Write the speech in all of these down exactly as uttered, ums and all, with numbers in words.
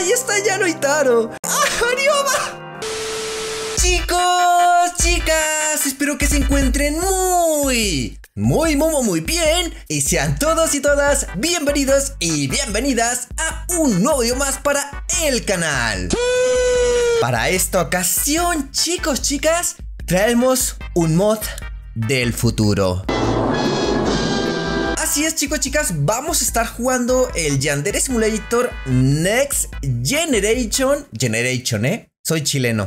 ahí está Ayano y Taro. ¡Ah, Arioba! Chicos, chicas, espero que se encuentren muy, muy, muy, muy bien. Y sean todos y todas bienvenidos y bienvenidas a un nuevo video más para el canal. Para esta ocasión, chicos, chicas, traemos un mod del futuro. Así es, chicos, chicas, vamos a estar jugando el Yandere Simulator Next Generation. Generation, ¿eh? Soy chileno.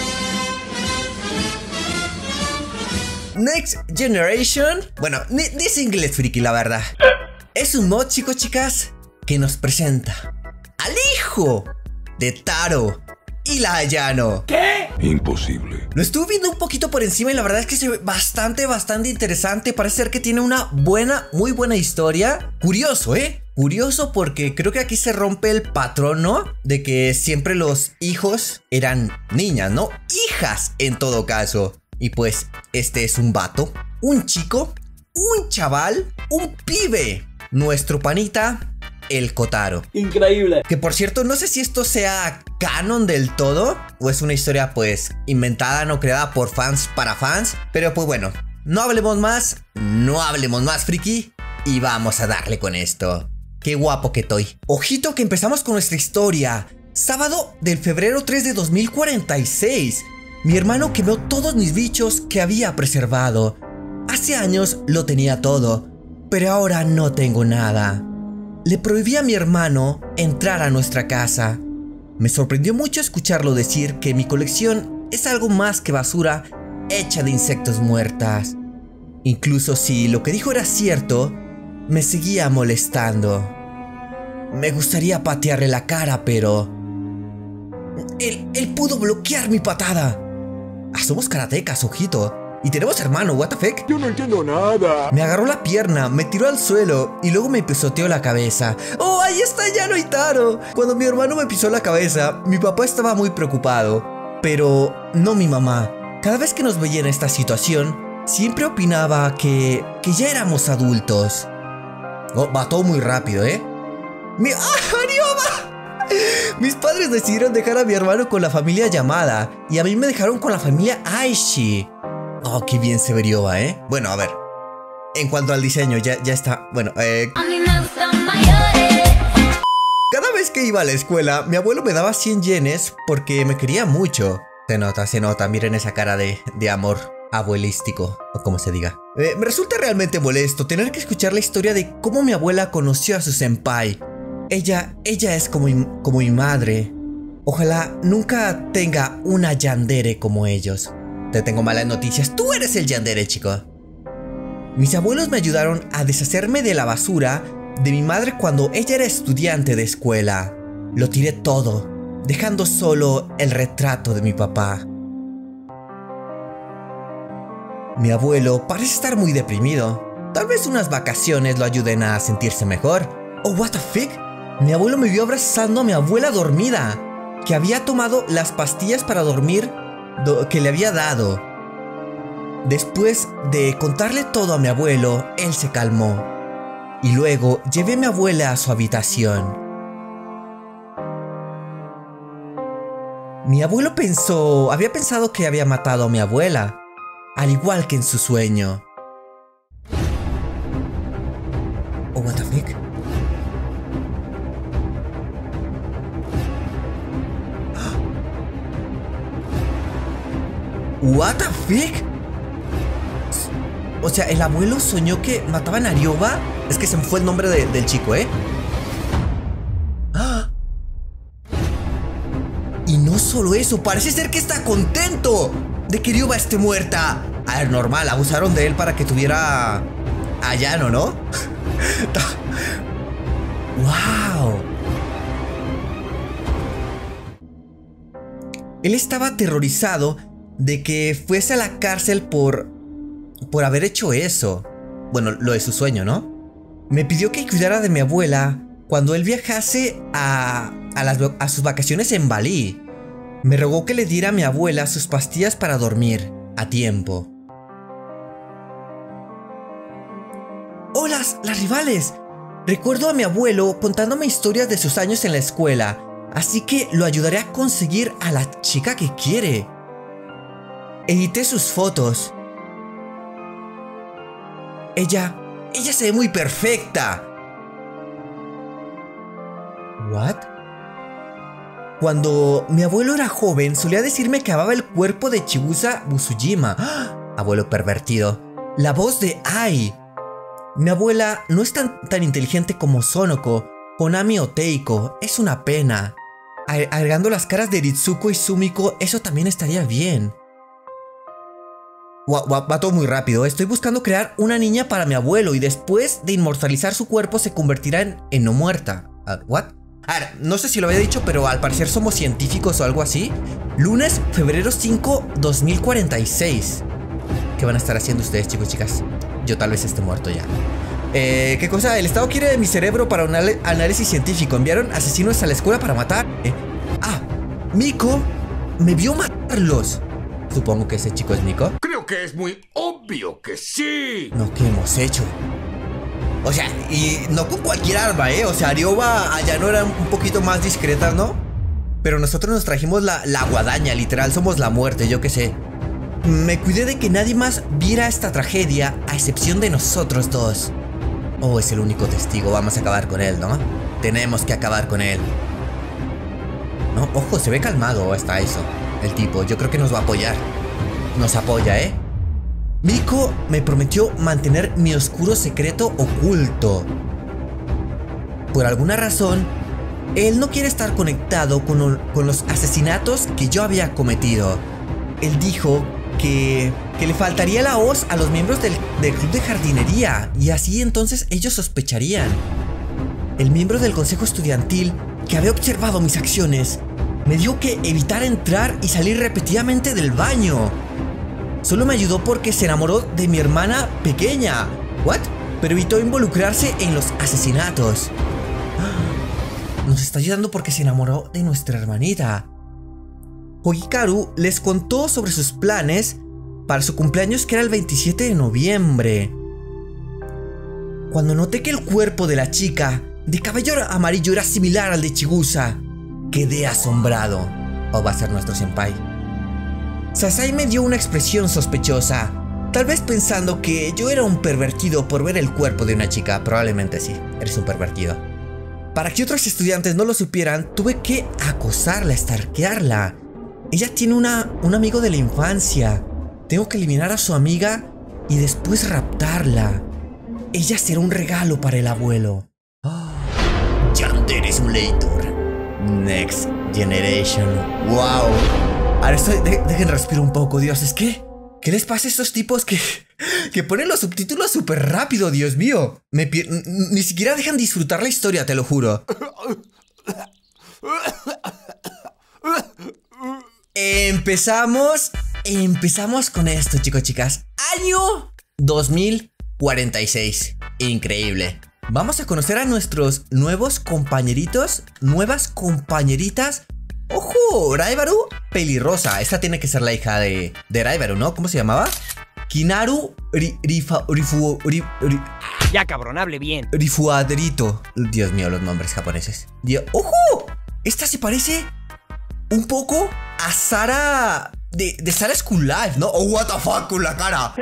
Next Generation. Bueno, dice inglés friki, la verdad. Es un mod, chicos, chicas, que nos presenta al hijo de Taro y la Ayano. ¿Qué? Imposible. Lo estuve viendo un poquito por encima y la verdad es que se ve bastante, bastante interesante. Parece ser que tiene una buena, muy buena historia. Curioso, ¿eh? Curioso porque creo que aquí se rompe el patrón, ¿no? De que siempre los hijos eran niñas, ¿no? Hijas en todo caso. Y pues este es un vato, un chico, un chaval, un pibe. Nuestro panita, el Kotaro. Increíble. Que por cierto, no sé si esto sea canon del todo o es una historia pues inventada, no creada por fans para fans. Pero pues bueno, no hablemos más, no hablemos más, friki, y vamos a darle con esto. Qué guapo que estoy. Ojito que empezamos con nuestra historia. Sábado del febrero tres de dos mil cuarenta y seis. Mi hermano quemó todos mis bichos que había preservado. Hace años lo tenía todo, pero ahora no tengo nada. Le prohibí a mi hermano entrar a nuestra casa. Me sorprendió mucho escucharlo decir que mi colección es algo más que basura hecha de insectos muertas. Incluso si lo que dijo era cierto, me seguía molestando. Me gustaría patearle la cara, pero... Él, él pudo bloquear mi patada. Ah, somos karatecas, ojito. Y tenemos hermano, what the fuck. Yo no entiendo nada. Me agarró la pierna, me tiró al suelo y luego me pisoteó la cabeza. ¡Oh, ahí está Ayano y Taro! Cuando mi hermano me pisó la cabeza, mi papá estaba muy preocupado. Pero no mi mamá. Cada vez que nos veía en esta situación, siempre opinaba que, que ya éramos adultos. Oh, va todo muy rápido, ¿eh? Mi... ¡Ah, Arioba! Mis padres decidieron dejar a mi hermano con la familia Yamada y a mí me dejaron con la familia Aishi. Oh, qué bien se ve Ryoba, ¿eh? Bueno, a ver. En cuanto al diseño, ya, ya está. Bueno, eh... a mí me gustan mayores. Cada vez que iba a la escuela, mi abuelo me daba cien yenes porque me quería mucho. Se nota, se nota. Miren esa cara de, de amor abuelístico, o como se diga. Eh, me resulta realmente molesto tener que escuchar la historia de cómo mi abuela conoció a su senpai. Ella, ella es como mi, como mi madre. Ojalá nunca tenga una yandere como ellos. Te tengo malas noticias, tú eres el yandere, chico. Mis abuelos me ayudaron a deshacerme de la basura de mi madre cuando ella era estudiante de escuela. Lo tiré todo, dejando solo el retrato de mi papá. Mi abuelo parece estar muy deprimido. Tal vez unas vacaciones lo ayuden a sentirse mejor. Oh, what the fuck. Mi abuelo me vio abrazando a mi abuela dormida, que había tomado las pastillas para dormir que le había dado. Después de contarle todo a mi abuelo, él se calmó. Y luego llevé a mi abuela a su habitación. Mi abuelo pensó, había pensado que había matado a mi abuela, al igual que en su sueño. Oh, what the fuck. What the fuck? O sea, el abuelo soñó que mataban a Ryoba. Es que se me fue el nombre de, del chico, ¿eh? ¡Ah! Y no solo eso, parece ser que está contento de que Ryoba esté muerta. A ver, normal, abusaron de él para que tuviera a Ayano, ¿no? ¡Wow! Él estaba aterrorizado de que fuese a la cárcel por... por haber hecho eso. Bueno, lo de su sueño, ¿no? Me pidió que cuidara de mi abuela cuando él viajase a, a, las, a sus vacaciones en Bali. Me rogó que le diera a mi abuela sus pastillas para dormir a tiempo. ¡Oh, las, las rivales! Recuerdo a mi abuelo contándome historias de sus años en la escuela. Así que lo ayudaré a conseguir a la chica que quiere. Edité sus fotos. Ella... Ella se ve muy perfecta. ¿What? Cuando mi abuelo era joven, solía decirme que amaba el cuerpo de Chigusa Busujima. ¡Ah! Abuelo pervertido. La voz de Ai. Mi abuela no es tan, tan inteligente como Sonoko, Konami o Teiko. Es una pena. Agregando las caras de Ritsuko y Sumiko, eso también estaría bien. Va, va, va todo muy rápido. Estoy buscando crear una niña para mi abuelo y después de inmortalizar su cuerpo se convertirá en, en no muerta. Uh, ¿What? A ver, no sé si lo había dicho, pero al parecer somos científicos o algo así. Lunes, febrero cinco, dos mil cuarenta y seis. ¿Qué van a estar haciendo ustedes, chicos y chicas? Yo tal vez esté muerto ya. Eh, ¿qué cosa? El Estado quiere de mi cerebro para un análisis científico. Enviaron asesinos a la escuela para matar. Eh, ah, Miko me vio matarlos. Supongo que ese chico es Miko. Creo que es muy obvio que sí. No, ¿qué hemos hecho? O sea, y no con cualquier arma, ¿eh? O sea, Ryoba allá no eran un poquito más discretas, ¿no? Pero nosotros nos trajimos la, la guadaña, literal, somos la muerte, yo qué sé. Me cuidé de que nadie más viera esta tragedia, a excepción de nosotros dos. Oh, es el único testigo, vamos a acabar con él, ¿no? Tenemos que acabar con él. No, ojo, se ve calmado hasta eso. El tipo, yo creo que nos va a apoyar. Nos apoya, ¿eh? Miko me prometió mantener mi oscuro secreto oculto. Por alguna razón, él no quiere estar conectado con, con los asesinatos que yo había cometido. Él dijo que, que le faltaría la hoz a los miembros del, del club de jardinería, y así entonces ellos sospecharían. El miembro del consejo estudiantil, que había observado mis acciones, me dijo que evitara entrar y salir repetidamente del baño. Solo me ayudó porque se enamoró de mi hermana pequeña. ¿What? Pero evitó involucrarse en los asesinatos. Nos está ayudando porque se enamoró de nuestra hermanita. Hogikaru les contó sobre sus planes para su cumpleaños, que era el veintisiete de noviembre. Cuando noté que el cuerpo de la chica de cabello amarillo era similar al de Chigusa, quedé asombrado. O va a ser nuestro senpai. Sasai me dio una expresión sospechosa, tal vez pensando que yo era un pervertido por ver el cuerpo de una chica. Probablemente sí, eres un pervertido. Para que otros estudiantes no lo supieran, tuve que acosarla, stalkearla. Ella tiene una, un amigo de la infancia. Tengo que eliminar a su amiga y después raptarla. Ella será un regalo para el abuelo. Oh. Yandere Simulator Next Generation. Wow. Ahora estoy, de, dejen respirar un poco, Dios. Es que, ¿qué les pasa a estos tipos que, que ponen los subtítulos súper rápido, Dios mío? Me ni siquiera dejan disfrutar la historia, te lo juro. Empezamos, empezamos con esto, chicos, chicas. Año dos mil cuarenta y seis. Increíble. Vamos a conocer a nuestros nuevos compañeritos, nuevas compañeritas. ¡Ojo! Raibaru pelirrosa. Esta tiene que ser la hija de, de Raibaru, ¿no? ¿Cómo se llamaba? Kinaru ri, rifa, rifu, ri, ri, Ya, cabrón, hable bien. Rifuaderito. Dios mío, los nombres japoneses. Dios, ¡ojo! Esta se parece un poco a Sara de, de Sara School Life, ¿no? Oh, what the fuck, con la cara.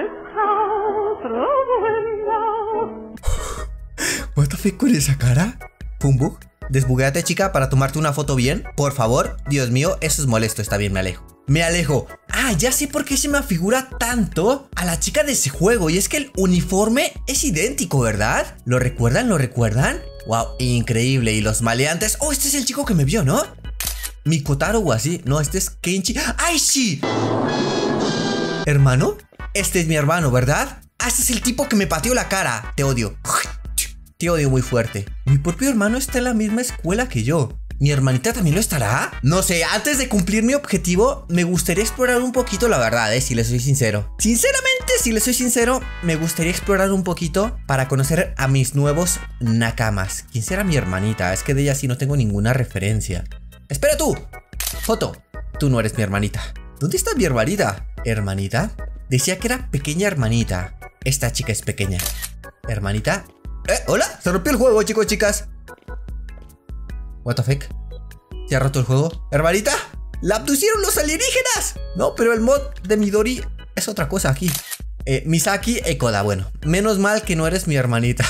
What the fuck con esa cara. Pumbu, desbuguéate, chica, para tomarte una foto bien. Por favor, Dios mío, eso es molesto. Está bien, me alejo. Me alejo. Ah, ya sé por qué se me afigura tanto a la chica de ese juego. Y es que el uniforme es idéntico, ¿verdad? ¿Lo recuerdan? ¿Lo recuerdan? Wow, increíble. Y los maleantes. Oh, este es el chico que me vio, ¿no? Mikotaro o así. No, este es Kenshi. ¡Ay, sí! ¿Hermano? Este es mi hermano, ¿verdad? Ah, este es el tipo que me pateó la cara. Te odio. Te odio muy fuerte. Mi propio hermano está en la misma escuela que yo. ¿Mi hermanita también lo estará? No sé, antes de cumplir mi objetivo, me gustaría explorar un poquito, la verdad, eh, si le soy sincero. Sinceramente, si le soy sincero, me gustaría explorar un poquito para conocer a mis nuevos nakamas. ¿Quién será mi hermanita? Es que de ella sí no tengo ninguna referencia. ¡Espera tú! Foto, tú no eres mi hermanita. ¿Dónde está mi hermanita? ¿Hermanita? Decía que era pequeña hermanita. Esta chica es pequeña. ¿Hermanita? ¿Eh? ¿Hola? Se rompió el juego, chicos, chicas. What the fuck? ¿Se ha roto el juego? ¿Hermanita? ¡La abducieron los alienígenas! No, pero el mod de Midori es otra cosa aquí. Eh, Misaki Ekoda, bueno. Menos mal que no eres mi hermanita.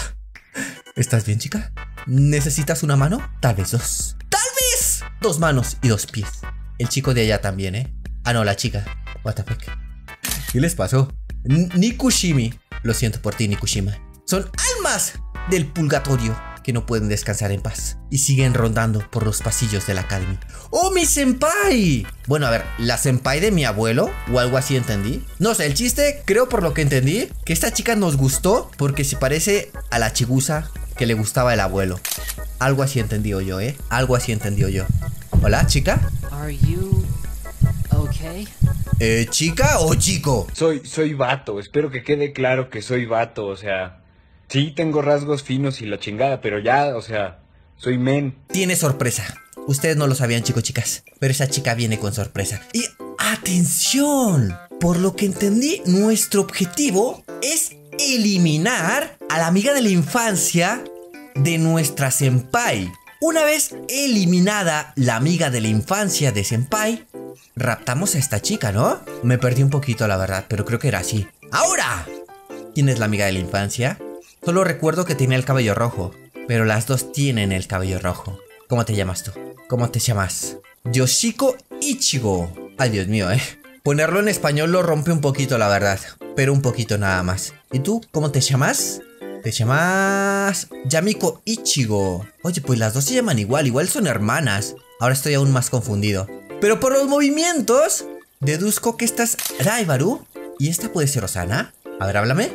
¿Estás bien, chica? ¿Necesitas una mano? Tal vez dos. ¡Tal vez! Dos manos y dos pies. El chico de allá también, ¿eh? Ah, no, la chica. What the fuck. ¿Qué les pasó? N Nikushimi. Lo siento por ti, Nikushima. Son almas del purgatorio que no pueden descansar en paz y siguen rondando por los pasillos de la academia. ¡Oh, mi senpai! Bueno, a ver, ¿la senpai de mi abuelo? O algo así entendí. No sé, el chiste, creo por lo que entendí, que esta chica nos gustó porque se parece a la chigusa que le gustaba el abuelo. Algo así entendió yo, ¿eh? Algo así entendió yo. Hola, chica. Are you okay? Eh, ¿chica o chico? Soy, soy vato, espero que quede claro que soy vato, o sea... Sí, tengo rasgos finos y la chingada, pero ya, o sea, soy men. Tiene sorpresa. Ustedes no lo sabían, chicos, chicas, pero esa chica viene con sorpresa. Y ¡atención! Por lo que entendí, nuestro objetivo es eliminar a la amiga de la infancia de nuestra senpai. Una vez eliminada la amiga de la infancia de senpai, raptamos a esta chica, ¿no? Me perdí un poquito, la verdad, pero creo que era así. ¡Ahora! ¿Quién es la amiga de la infancia? Solo recuerdo que tenía el cabello rojo, pero las dos tienen el cabello rojo. ¿Cómo te llamas tú? ¿Cómo te llamas? Yoshiko Ichigo. Ay, Dios mío, ¿eh? Ponerlo en español lo rompe un poquito, la verdad, pero un poquito nada más. ¿Y tú? ¿Cómo te llamas? Te llamas... Yamiko Ichigo. Oye, pues las dos se llaman igual, igual son hermanas. Ahora estoy aún más confundido. Pero por los movimientos, deduzco que esta es Raibaru y esta puede ser Osana. A ver, háblame.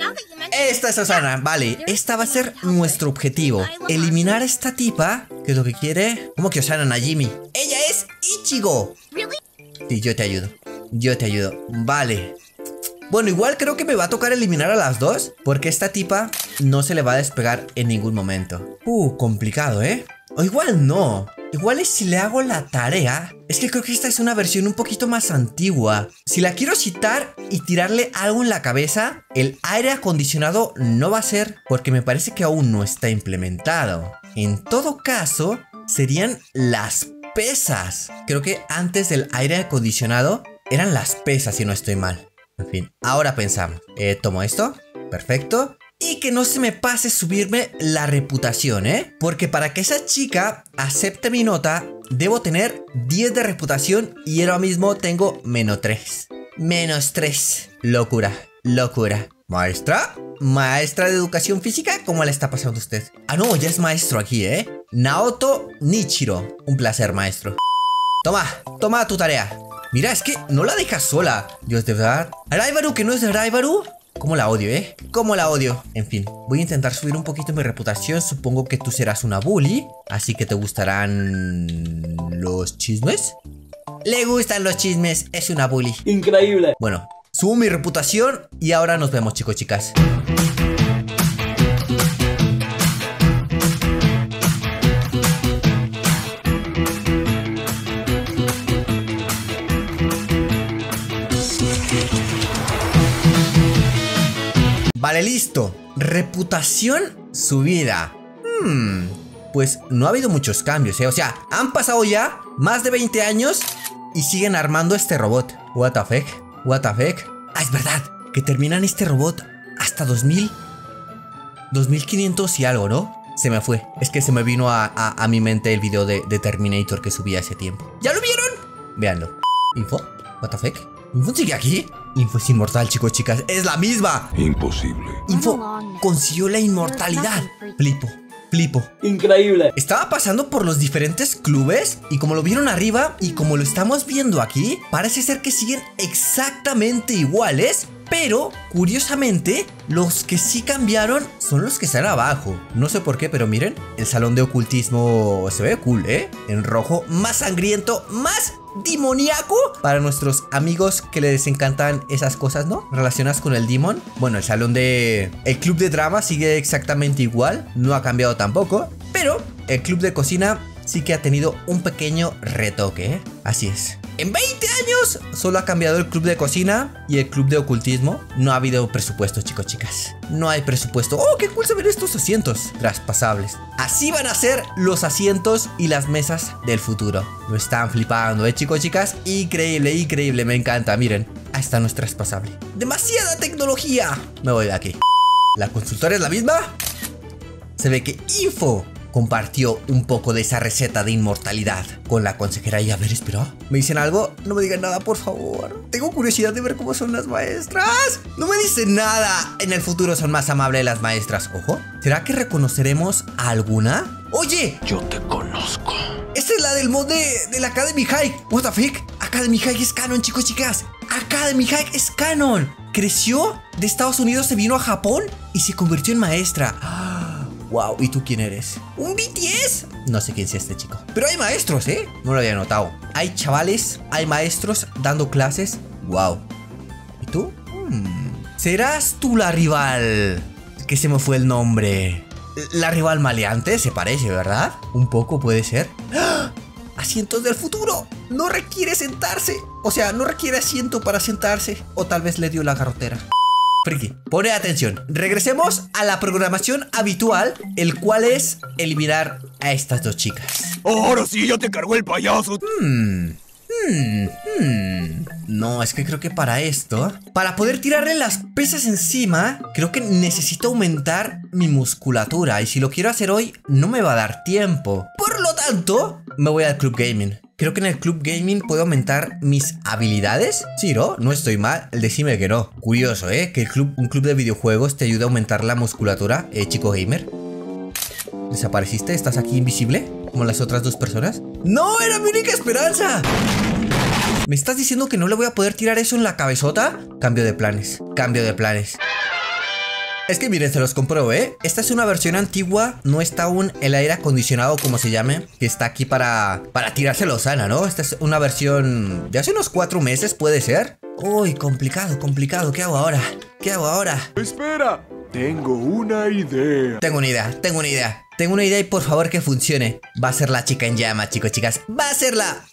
Esta es Osana, vale. Esta va a ser nuestro objetivo. Eliminar a esta tipa, que es lo que quiere. ¿Cómo que Osana Najimi? ¡Ella es Ichigo! Sí, yo te ayudo. Yo te ayudo. Vale. Bueno, igual creo que me va a tocar eliminar a las dos, porque esta tipa no se le va a despegar en ningún momento. Uh, complicado, ¿eh? O igual no. Igual es si le hago la tarea. Es que creo que esta es una versión un poquito más antigua. Si la quiero citar y tirarle algo en la cabeza, el aire acondicionado no va a ser, porque me parece que aún no está implementado. En todo caso, serían las pesas. Creo que antes del aire acondicionado eran las pesas, si no estoy mal. En fin, ahora pensamos. Eh, tomo esto. Perfecto. Y que no se me pase subirme la reputación, ¿eh? Porque para que esa chica acepte mi nota, debo tener diez de reputación y ahora mismo tengo menos tres. Menos tres. Locura, locura. ¿Maestra? ¿Maestra de educación física? ¿Cómo le está pasando a usted? Ah, no, ya es maestro aquí, ¿eh? Naoto Nichiro. Un placer, maestro. Toma, toma tu tarea. Mira, es que no la dejas sola. Dios, de verdad. Raibaru, que no es Raibaru. ¿Cómo la odio, eh? ¿Cómo la odio? En fin, voy a intentar subir un poquito mi reputación. Supongo que tú serás una bully, así que te gustarán los chismes. Le gustan los chismes, es una bully. Increíble. Bueno, subo mi reputación y ahora nos vemos, chicos, chicas. Vale, listo. Reputación subida. Hmm, pues no ha habido muchos cambios, ¿eh? O sea, han pasado ya más de veinte años y siguen armando este robot. What the fuck? What the fuck? Ah, es verdad, que terminan este robot hasta dos mil, dos mil quinientos y algo, ¿no? Se me fue. Es que se me vino a, a, a mi mente el video de, de Terminator que subí hace tiempo. ¿Ya lo vieron? Véanlo. ¿Info? What the fuck? ¿Info sigue aquí? Info es inmortal, chicos, chicas. ¡Es la misma! Imposible. Info consiguió la inmortalidad. Flipo, flipo. Increíble. Estaba pasando por los diferentes clubes y como lo vieron arriba y como lo estamos viendo aquí, parece ser que siguen exactamente iguales. Pero, curiosamente, los que sí cambiaron son los que están abajo. No sé por qué, pero miren, el salón de ocultismo se ve cool, ¿eh? En rojo, más sangriento, más demoníaco. Para nuestros amigos que les encantan esas cosas, ¿no? Relacionadas con el demon. Bueno, el salón de... El club de drama sigue exactamente igual. No ha cambiado tampoco. Pero el club de cocina sí que ha tenido un pequeño retoque, ¿eh? Así es. En veinte años solo ha cambiado el club de cocina y el club de ocultismo. No ha habido presupuesto, chicos, chicas. No hay presupuesto. Oh, qué cool se ven estos asientos traspasables. Así van a ser los asientos y las mesas del futuro. Lo están flipando, eh, chicos, chicas. Increíble, increíble, me encanta. Miren, ahí está, no es traspasable. ¡Demasiada tecnología! Me voy de aquí. ¿La consultora es la misma? Se ve que Info compartió un poco de esa receta de inmortalidad con la consejera. Y a ver, espera, ¿me dicen algo? No me digan nada, por favor. Tengo curiosidad de ver cómo son las maestras. No me dicen nada. En el futuro son más amables las maestras. Ojo, ¿será que reconoceremos a alguna? Oye, Yo te conozco. esta es la del mod de, de la Academy High. What the fuck? Academy High es canon, chicos, chicas. Academy High es canon. Creció de Estados Unidos, se vino a Japón y se convirtió en maestra. Wow, ¿y tú quién eres? ¿Un B T S? No sé quién sea este chico. Pero hay maestros, ¿eh? No lo había notado. Hay chavales, hay maestros dando clases. Wow. ¿Y tú? Hmm. ¿Serás tú la rival? Que se me fue el nombre. La rival maleante, se parece, ¿verdad? Un poco puede ser. ¡Ah! Asientos del futuro. No requiere sentarse. O sea, no requiere asiento para sentarse. O tal vez le dio la garrotera. Friki, pone atención. Regresemos a la programación habitual, el cual es eliminar a estas dos chicas. Ahora sí, ya te cargó el payaso. Hmm, hmm, hmm. No, es que creo que para esto, para poder tirarle las pesas encima, creo que necesito aumentar mi musculatura. Y si lo quiero hacer hoy, no me va a dar tiempo. Por lo tanto, me voy al Club Gaming. Creo que en el Club Gaming puedo aumentar mis habilidades. Sí, ¿no? No estoy mal. El decime que no. Curioso, ¿eh? Que el club, un club de videojuegos te ayuda a aumentar la musculatura, eh, chico gamer. ¿Desapareciste? ¿Estás aquí invisible? Como las otras dos personas. ¡No! ¡Era mi única esperanza! ¿Me estás diciendo que no le voy a poder tirar eso en la cabezota? Cambio de planes. Cambio de planes. Es que miren, se los compruebo, ¿eh? Esta es una versión antigua. No está aún el aire acondicionado, como se llame, que está aquí para, para tirárselo sana, ¿no? Esta es una versión de hace unos cuatro meses, ¿puede ser? Uy, complicado, complicado. ¿Qué hago ahora? ¿Qué hago ahora? Espera, tengo una idea. Tengo una idea, tengo una idea. Tengo una idea y por favor que funcione. Va a ser la chica en llama, chicos, chicas. Va a ser la...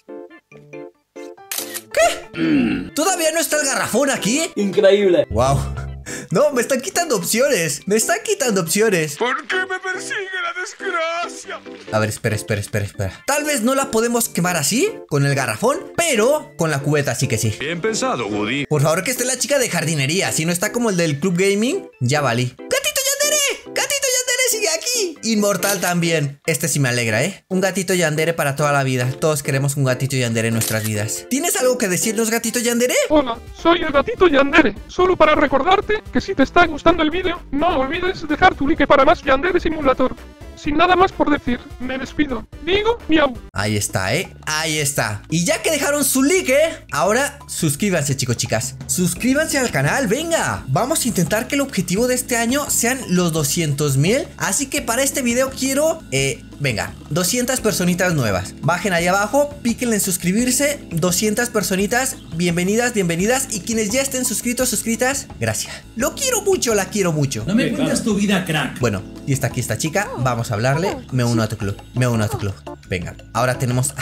¿Qué? Mm. ¿Todavía no está el garrafón aquí? Increíble. Wow. No, me están quitando opciones. Me están quitando opciones. ¿Por qué me persigue la desgracia? A ver, espera, espera, espera, espera. Tal vez no la podemos quemar así, con el garrafón, pero con la cubeta sí que sí. Bien pensado, Woody. Por favor que esté la chica de jardinería. Si no está como el del Club Gaming, ya valí. ¡Gatito Yandere! ¡Gatito Yandere sigue aquí! Inmortal también. Este sí me alegra, ¿eh? Un gatito Yandere para toda la vida. Todos queremos un gatito Yandere en nuestras vidas. ¿Tienes algo que decirnos, gatito Yandere? Hola, soy el gatito Yandere. Solo para recordarte que si te está gustando el vídeo, no olvides dejar tu like para más Yandere Simulator. Sin nada más por decir, me despido. Digo, miau. Ahí está, ¿eh? Ahí está. Y ya que dejaron su like, ¿eh? Ahora suscríbanse, chicos, chicas. Suscríbanse al canal, venga. Vamos a intentar que el objetivo de este año sean los doscientos mil. Así que para este video quiero, eh, venga, doscientas personitas nuevas. Bajen ahí abajo, píquenle en suscribirse. doscientas personitas, bienvenidas, bienvenidas. Y quienes ya estén suscritos, suscritas, gracias. Lo quiero mucho, la quiero mucho. No me cuentas tu vida, crack. Bueno, y está aquí esta chica. Vamos a hablarle. Me uno a tu club. Me uno a tu club. Venga, ahora tenemos...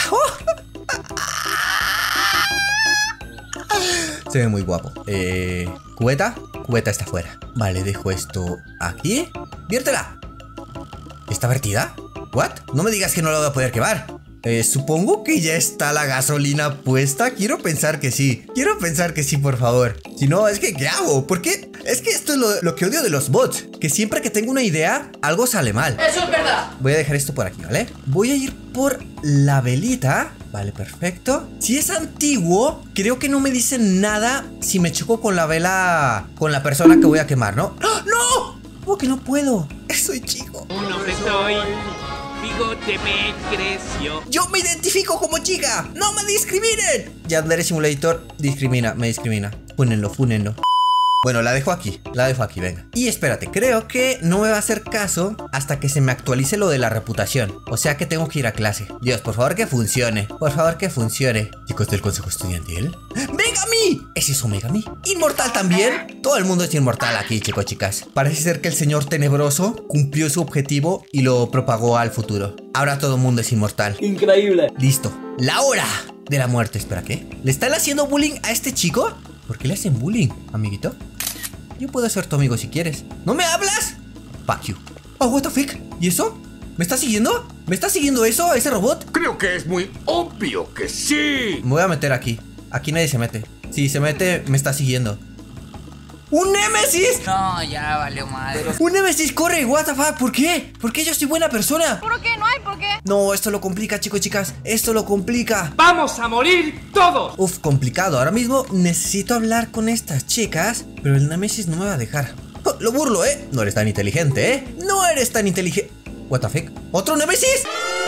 Se ve muy guapo. Eh... ¿Cubeta? Cubeta está fuera. Vale, dejo esto aquí. ¡Viértela! ¿Está vertida? ¿What? No me digas que no la voy a poder quemar. Eh, supongo que ya está la gasolina puesta. Quiero pensar que sí. Quiero pensar que sí, por favor. Si no, es que ¿qué hago? ¿Por qué? Es que esto es lo, lo que odio de los bots. Que siempre que tengo una idea, algo sale mal. Eso es verdad. Voy a dejar esto por aquí, ¿vale? Voy a ir por la velita. Vale, perfecto. Si es antiguo, creo que no me dicen nada si me choco con la vela, con la persona que voy a quemar, ¿no? ¡Ah! ¡No! ¿Cómo que no puedo? Soy chico. Uno que soy. Bigote me creció. Yo me identifico como chica. ¡No me discriminen! Yandere Simulator discrimina, me discrimina. Fúnenlo, fúnenlo. Bueno, la dejo aquí, la dejo aquí, venga. Y espérate, creo que no me va a hacer caso hasta que se me actualice lo de la reputación. O sea que tengo que ir a clase. Dios, por favor que funcione. Por favor que funcione. Chicos del consejo estudiantil. ¡Megami! ¿Es eso Megami? ¿Inmortal también? Todo el mundo es inmortal aquí, chicos, chicas. Parece ser que el señor tenebroso cumplió su objetivo y lo propagó al futuro. Ahora todo el mundo es inmortal. Increíble. Listo. La hora. de la muerte. Espera, ¿qué? ¿Le están haciendo bullying a este chico? ¿Por qué le hacen bullying, amiguito? Yo puedo ser tu amigo si quieres. ¿No me hablas? Fuck you. Oh, what the fuck. ¿Y eso? ¿Me está siguiendo? ¿Me está siguiendo eso, ese robot? Creo que es muy obvio que sí. Me voy a meter aquí. Aquí nadie se mete. Si se mete, me está siguiendo. ¡Un Némesis! No, ya valió madre. ¡Un Némesis corre! ¿What the fuck? ¿Por qué? ¿Por qué yo soy buena persona? ¿Por qué? No hay por qué. No, esto lo complica, chicos y chicas. Esto lo complica. ¡Vamos a morir todos! Uf, complicado. Ahora mismo necesito hablar con estas chicas, pero el Némesis no me va a dejar. Oh, lo burlo, ¿eh? No eres tan inteligente, ¿eh? No eres tan inteligente. What the fuck? ¿Otro Némesis?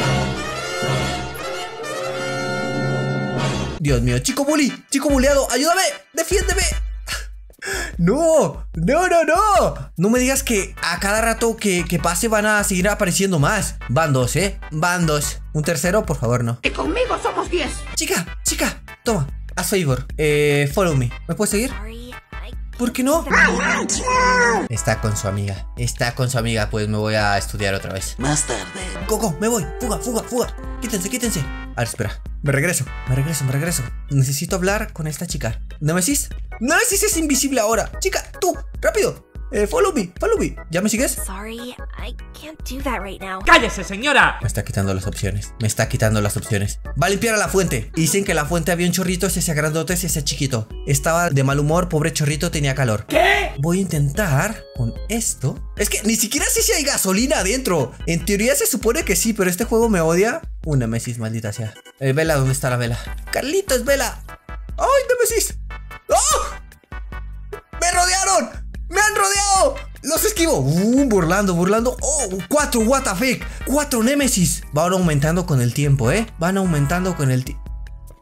Dios mío, chico bully, chico buleado, ayúdame, defiéndeme. No, no, no, no. No me digas que a cada rato que, que pase van a seguir apareciendo más. Van dos, ¿eh? Van dos. Un tercero, por favor, no. Y conmigo somos diez. Chica, chica, toma, haz favor. Eh, follow me. ¿Me puedes seguir? ¿Por qué no? Está con su amiga. Está con su amiga, pues me voy a estudiar otra vez. Más tarde. Coco, me voy. Fuga, fuga, fuga. Quítense, quítense. A ver, espera. Me regreso. Me regreso, me regreso. Necesito hablar con esta chica. ¿Némesis? ¡Némesis es invisible ahora! Chica, tú, rápido. Eh, follow me, follow me. ¿Ya me sigues? Sorry, I can't do that right now. ¡Cállese, señora! Me está quitando las opciones. Me está quitando las opciones. Va a limpiar a la fuente. Dicen que la fuente había un chorrito, ese sea grandote, ese sea chiquito. Estaba de mal humor, pobre chorrito, tenía calor. ¿Qué? Voy a intentar con esto. Es que ni siquiera sé si hay gasolina adentro. En teoría se supone que sí, pero este juego me odia. Un Némesis, maldita sea. Eh, Vela, ¿dónde está la Vela? Carlitos, Vela. ¡Ay, Némesis! ¡Oh! ¡Me rodearon! ¡Me han rodeado! ¡Los esquivo! Uh, burlando, burlando. ¡Oh! ¡Cuatro! ¡What the fuck! ¡Cuatro Némesis! Van aumentando con el tiempo, ¿eh? Van aumentando con el tiempo.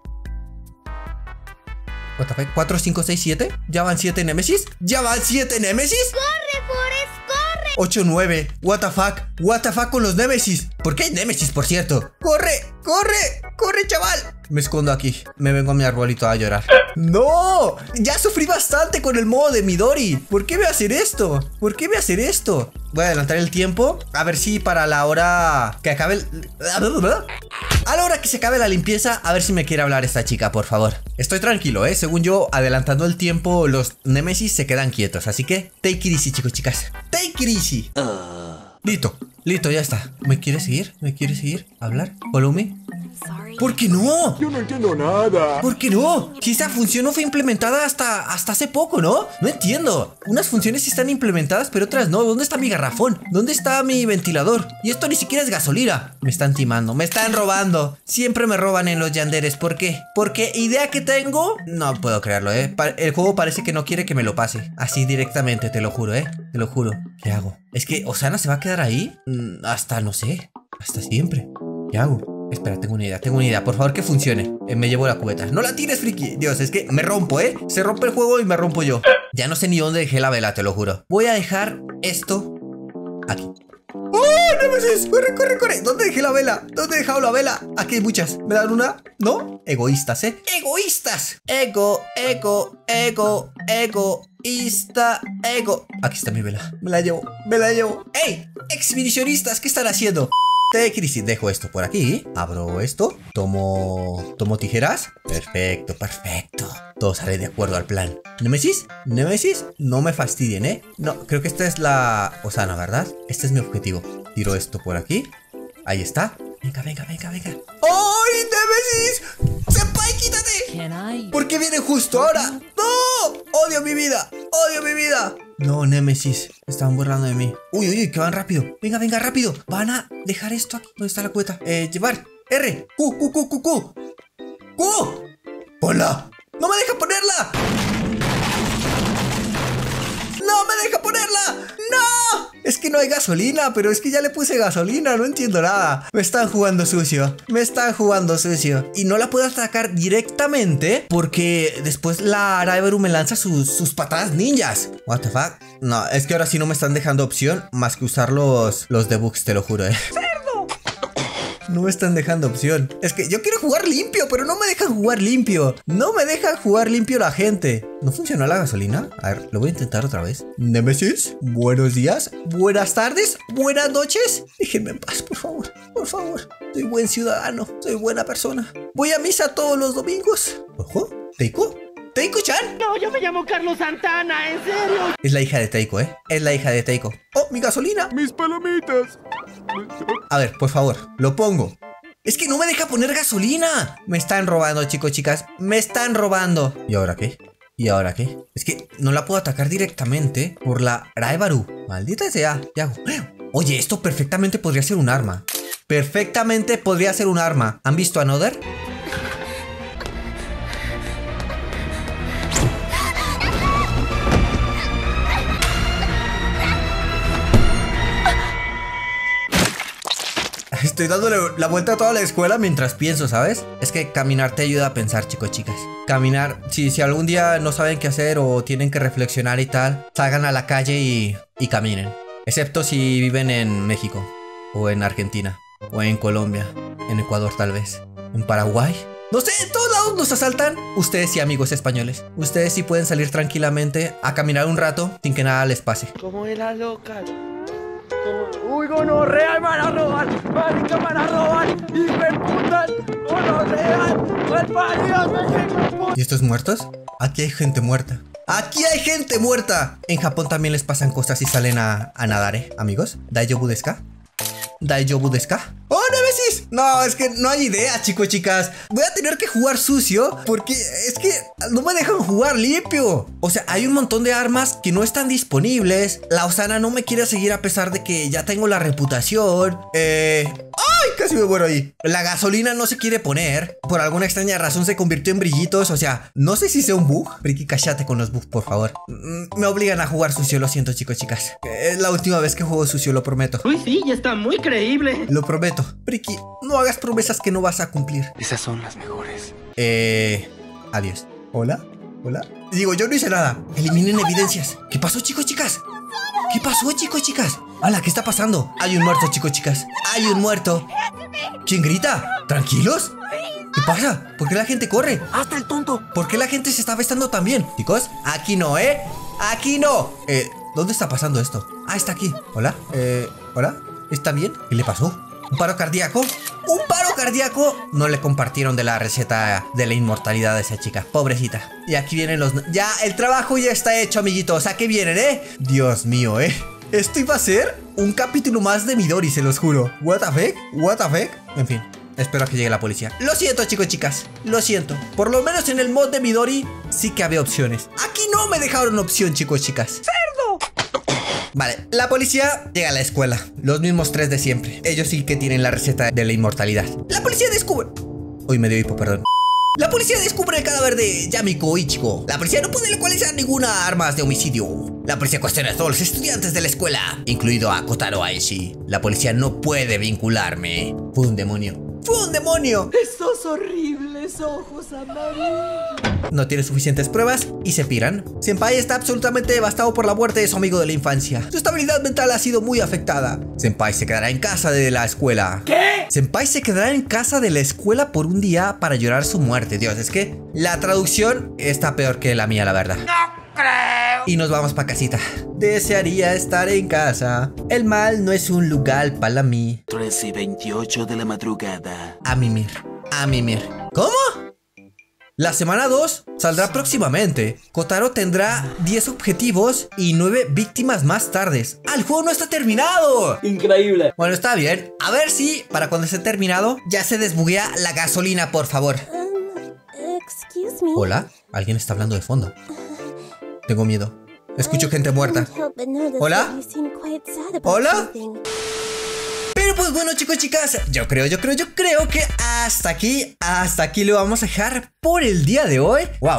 ¿What the fuck? ¿Cuatro, cinco, seis, siete? ¿Ya van siete Némesis? ¿Ya van siete Némesis? ¡Corre, Forrest, corre! ocho, nueve. What the fuck? What the fuck con los Némesis. ¿Por qué hay Némesis, por cierto? ¡Corre! ¡Corre! ¡Corre, chaval! Me escondo aquí. Me vengo a mi arbolito a llorar. ¡No! Ya sufrí bastante con el modo de Midori. ¿Por qué voy a hacer esto? ¿Por qué voy a hacer esto? Voy a adelantar el tiempo. A ver si para la hora que acabe el... A la hora que se acabe la limpieza, a ver si me quiere hablar esta chica, por favor. Estoy tranquilo, ¿eh? Según yo, adelantando el tiempo, los Némesis se quedan quietos. Así que, take it easy, chicos, chicas. Take it easy. Uh. Listo, listo, ya está. ¿Me quiere seguir? ¿Me quiere seguir? ¿Hablar? ¿Follow me? ¿Por qué no? Yo no entiendo nada. ¿Por qué no? Si esta función no fue implementada hasta, hasta hace poco, ¿no? No entiendo. Unas funciones sí están implementadas, pero otras no. ¿Dónde está mi garrafón? ¿Dónde está mi ventilador? Y esto ni siquiera es gasolina. Me están timando, me están robando. Siempre me roban en los yanderes. ¿Por qué? Porque idea que tengo... No puedo creerlo, ¿eh? El juego parece que no quiere que me lo pase. Así directamente, te lo juro, ¿eh? Te lo juro. ¿Qué hago? Es que Osana se va a quedar ahí mm, hasta, no sé, hasta siempre. ¿Qué hago? Espera, tengo una idea, tengo una idea. Por favor, que funcione. Eh, me llevo la cubeta. No la tires, friki. Dios, es que me rompo, ¿eh? Se rompe el juego y me rompo yo. Ya no sé ni dónde dejé la vela, te lo juro. Voy a dejar esto aquí. ¡Oh, Némesis! ¡Corre, corre, corre! ¿Dónde dejé la vela? ¿Dónde he dejado la vela? Aquí hay muchas. ¿Me dan una? ¿No? Egoístas, ¿eh? ¡Egoístas! Ego, ego, ego, egoísta, ego. Aquí está mi vela. Me la llevo, me la llevo. ¡Ey! Exhibicionistas, ¿qué están haciendo? De crisis, dejo esto por aquí. Abro esto. Tomo... Tomo tijeras. Perfecto, perfecto. Todo sale de acuerdo al plan. ¿Némesis? ¿Némesis? No me fastidien, ¿eh? No, creo que esta es la Osana, ¿verdad? Este es mi objetivo. Tiro esto por aquí. Ahí está. Venga, venga, venga, venga. ¡Ay, Némesis! ¡Senpai, quítate! ¿Por qué viene justo ahora? ¡No! ¡Odio mi vida! ¡Odio mi vida! No, Némesis, están burlando de mí. Uy, uy, uy, que van rápido. Venga, venga, rápido. Van a dejar esto aquí. ¿Dónde está la cueta? Eh, llevar. R. Q, Q, Q, Q, Q. ¡Q! ¡Ponla! ¡No me deja ponerla! ¡No me deja ponerla! ¡No! Es que no hay gasolina, pero es que ya le puse gasolina. No entiendo nada. Me están jugando sucio. Me están jugando sucio. Y no la puedo atacar directamente porque después la Araibaru me lanza sus, sus patadas ninjas. What the fuck? No, es que ahora sí no me están dejando opción más que usar los, los debugs, te lo juro, eh. No me están dejando opción. Es que yo quiero jugar limpio, pero no me dejan jugar limpio. No me dejan jugar limpio la gente. ¿No funcionó la gasolina? A ver, lo voy a intentar otra vez. Nemesis, buenos días, buenas tardes, buenas noches. Déjenme en paz, por favor, por favor. Soy buen ciudadano, soy buena persona. Voy a misa todos los domingos. ¿Ojo? ¿Teiko? ¿Teiko-chan? No, yo me llamo Carlos Santana, en serio. Es la hija de Teiko, ¿eh? Es la hija de Teiko. ¡Oh, mi gasolina! Mis palomitas. A ver, por favor, lo pongo. Es que no me deja poner gasolina. Me están robando, chicos, chicas. Me están robando. ¿Y ahora qué? ¿Y ahora qué? Es que no la puedo atacar directamente por la Raebaru. Maldita sea. ¿Qué hago? Oye, esto perfectamente podría ser un arma. Perfectamente podría ser un arma. ¿Han visto Another? Estoy dándole la vuelta a toda la escuela mientras pienso, ¿sabes? Es que caminar te ayuda a pensar, chicos, chicas. Caminar, si, si algún día no saben qué hacer o tienen que reflexionar y tal, salgan a la calle y, y caminen. Excepto si viven en México, o en Argentina, o en Colombia, en Ecuador tal vez, en Paraguay. No sé, en todos lados nos asaltan. Ustedes sí, amigos españoles. Ustedes sí pueden salir tranquilamente a caminar un rato sin que nada les pase. Como era loca. Uy, gonorrea, van a robar, marica, van a robar, hijo de puta, gonorrea, mal parido, México. ¿Y estos muertos? Aquí hay gente muerta. ¡Aquí hay gente muerta! En Japón también les pasan cosas y salen a, a nadar, ¿eh, amigos? ¿Daijoubu desu ka? ¿Daijoubu desu ka? ¡Oh, Nemesis! No, es que no hay idea, chicos, chicas. Voy a tener que jugar sucio porque es que no me dejan jugar limpio. O sea, hay un montón de armas que no están disponibles. La Osana no me quiere seguir a pesar de que ya tengo la reputación. Eh... ¡Ay! Casi me muero ahí. La gasolina no se quiere poner. Por alguna extraña razón se convirtió en brillitos. O sea, no sé si sea un bug. Friki, cállate con los bugs, por favor. Me obligan a jugar sucio, lo siento, chicos, chicas. Es la última vez que juego sucio, lo prometo. Uy, sí, ya está muy creíble. Lo prometo. Friki, no hagas promesas que no vas a cumplir. Esas son las mejores. Eh... Adiós. ¿Hola? ¿Hola? Digo, yo no hice nada. Eliminen evidencias. ¿Qué pasó, chicos, chicas? ¿Qué pasó, chicos, chicas? Hola, ¿qué está pasando? Hay un muerto, chicos, chicas. Hay un muerto. ¿Quién grita? ¿Tranquilos? ¿Qué pasa? ¿Por qué la gente corre? Hasta el tonto. ¿Por qué la gente se está besando también? Chicos, aquí no, ¿eh? Aquí no. Eh, ¿dónde está pasando esto? Ah, está aquí. ¿Hola? Eh, ¿hola? ¿Está bien? ¿Qué le pasó? ¿Un paro cardíaco? ¿Un paro cardíaco? No le compartieron de la receta de la inmortalidad a esa chica. Pobrecita. Y aquí vienen los... Ya, el trabajo ya está hecho, amiguitos. ¿A qué vienen, eh? Dios mío, eh. Esto iba a ser un capítulo más de Midori, se los juro. What the fuck? What the fuck? En fin. Espero a que llegue la policía. Lo siento, chicos, chicas. Lo siento. Por lo menos en el mod de Midori sí que había opciones. Aquí no me dejaron opción, chicos, chicas. ¡Cerdo! Vale, la policía llega a la escuela. Los mismos tres de siempre. Ellos sí que tienen la receta de la inmortalidad. La policía descubre... Uy, me dio hipo, perdón. La policía descubre el cadáver de Yamiko Ichigo. La policía no puede localizar ninguna arma de homicidio. La policía cuestiona a todos los estudiantes de la escuela, incluido a Kotaro Aishi. La policía no puede vincularme. Fue un demonio. ¡Fue un demonio! Esos horribles ojos amarillos. No tiene suficientes pruebas y se piran. Senpai está absolutamente devastado por la muerte de su amigo de la infancia. Su estabilidad mental ha sido muy afectada. Senpai se quedará en casa de la escuela. ¿Qué? Senpai se quedará en casa de la escuela por un día para llorar su muerte. Dios, es que la traducción está peor que la mía, la verdad. No creo. Y nos vamos pa' casita. Desearía estar en casa. El mal no es un lugar para mí. tres y veintiocho de la madrugada. A mimir, a mimir. ¿Cómo? La semana dos saldrá próximamente. Kotaro tendrá diez objetivos y nueve víctimas más tardes. ¡Ah, el juego no está terminado! Increíble. Bueno, está bien. A ver si para cuando esté terminado ya se desbuguea la gasolina, por favor. Um, excuse me. Hola, alguien está hablando de fondo. Tengo miedo. Escucho gente muerta. ¿Hola? ¿Hola? Pero pues bueno, chicos, chicas, yo creo, yo creo, yo creo que hasta aquí, hasta aquí lo vamos a dejar por el día de hoy. Wow, eh.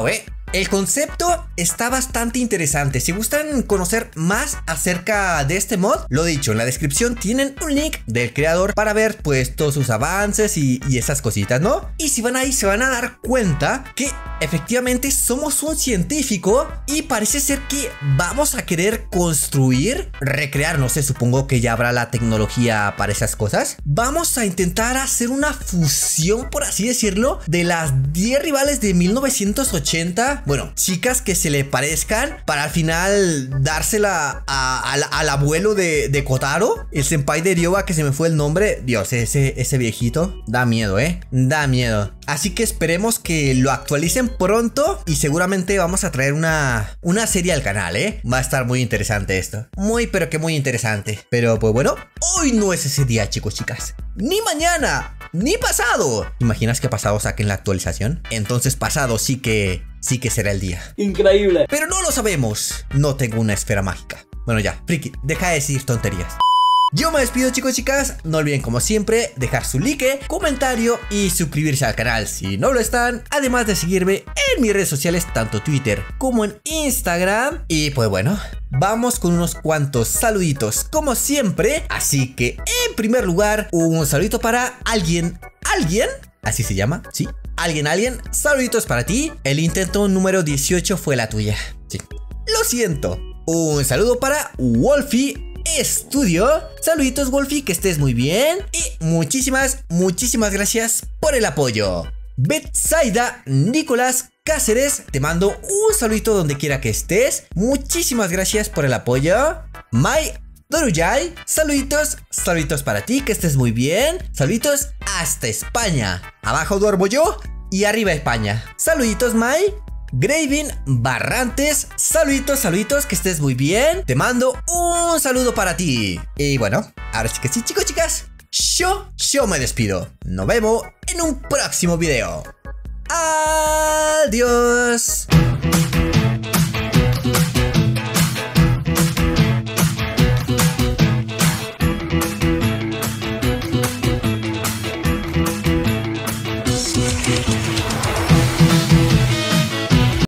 El concepto está bastante interesante. Si gustan conocer más acerca de este mod, lo dicho, en la descripción tienen un link del creador para ver pues todos sus avances y, y esas cositas, ¿no? Y si van ahí se van a dar cuenta que efectivamente somos un científico y parece ser que vamos a querer construir, recrear, no sé, supongo que ya habrá la tecnología para esas cosas. Vamos a intentar hacer una fusión, por así decirlo, de las diez rivales de mil novecientos ochenta. Bueno, chicas que se le parezcan para al final dársela a, a, al abuelo de, de Kotaro, el senpai de Ryoba, que se me fue el nombre. Dios, ese, ese viejito da miedo, eh, da miedo. Así que esperemos que lo actualicen pronto y seguramente vamos a traer una, una serie al canal, eh. Va a estar muy interesante esto. Muy, pero que muy interesante. Pero pues bueno, hoy no es ese día, chicos, chicas. Ni mañana, ni pasado. ¿Imaginas que pasado saquen la actualización? Entonces pasado sí que... sí que será el día. Increíble. Pero no lo sabemos. No tengo una esfera mágica. Bueno ya, friki, deja de decir tonterías. Yo me despido, chicos y chicas. No olviden, como siempre, dejar su like, comentario y suscribirse al canal si no lo están. Además de seguirme en mis redes sociales, tanto Twitter como en Instagram. Y pues bueno, vamos con unos cuantos saluditos como siempre. Así que en primer lugar, un saludito para alguien. ¿Alguien? ¿Así se llama? ¿Sí? Alguien, alguien. Saluditos para ti. El intento número dieciocho fue la tuya. Sí. Lo siento. Un saludo para Wolfie Studio. Saluditos, Wolfie, que estés muy bien. Y muchísimas, muchísimas gracias por el apoyo. Betsaida Nicolás Cáceres, te mando un saludito donde quiera que estés. Muchísimas gracias por el apoyo. Mai Doruyay, saluditos, saluditos para ti, que estés muy bien. Saluditos hasta España. Abajo duermo yo y arriba España. Saluditos, Mai. Gravin Barrantes, saluditos, saluditos, que estés muy bien. Te mando un saludo para ti. Y bueno, ahora sí que sí, chicos, chicas, yo, yo me despido. Nos vemos en un próximo video. Adiós.